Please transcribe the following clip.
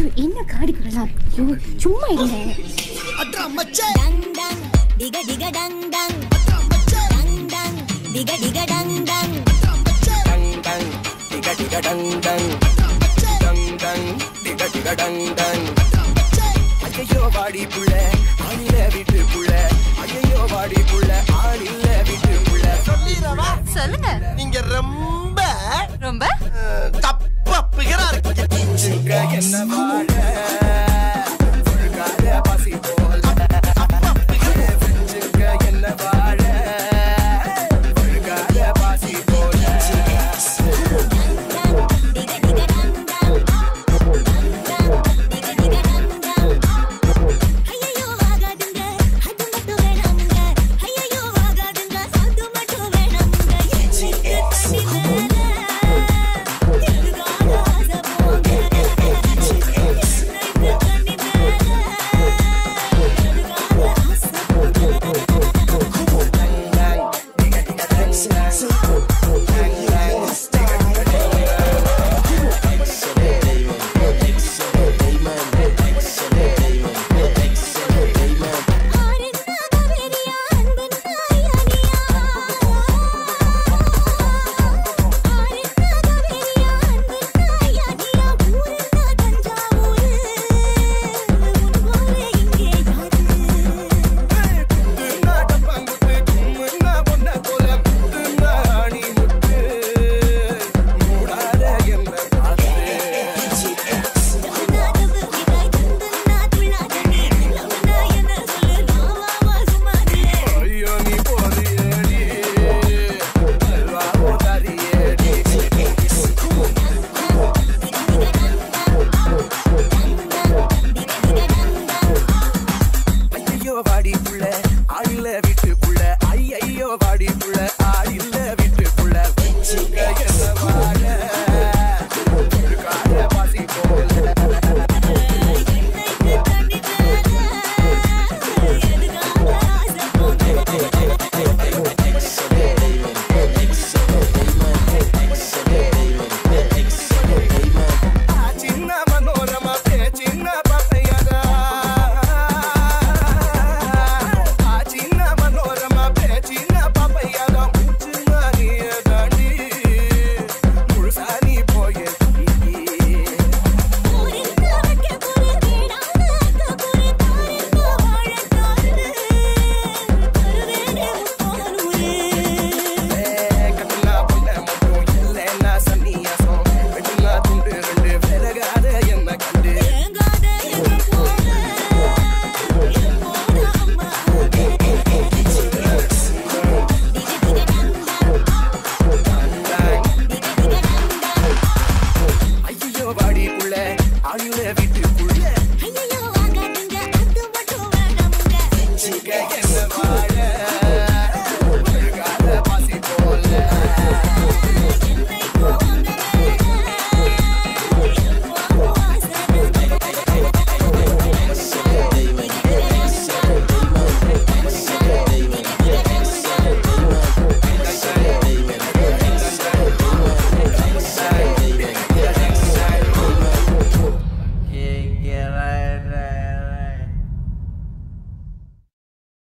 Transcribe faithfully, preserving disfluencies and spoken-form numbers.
ஐயோ என்ன காடி குரலா? ஐயோ சும்மா இருங்க. அட்ரா மச்சே டங் டங் டிக டிக டங் டங் அட்ரா மச்சே டங் டங் டிக டிக டங் டங் அட்ரா மச்சே டங் டங் டிக டிக டங் டங் அட்ரா மச்சே டங் டங் டிக டிக டங் டங் அட்ரா மச்சே ஐயோ வாடி புள்ள ஆனில விட்டு புள்ள ஐயோ வாடி புள்ள ஆனில விட்டு புள்ள சொல்லிரவா சொல்லுங்க. நீங்க ரொம்ப ரொம்ப தப்பா பிகரா இருக்கீங்க. என்ன வாழ புழுகாத பசி போல தப்பா பிகர என்ன வாழ புழுகாத பசி போல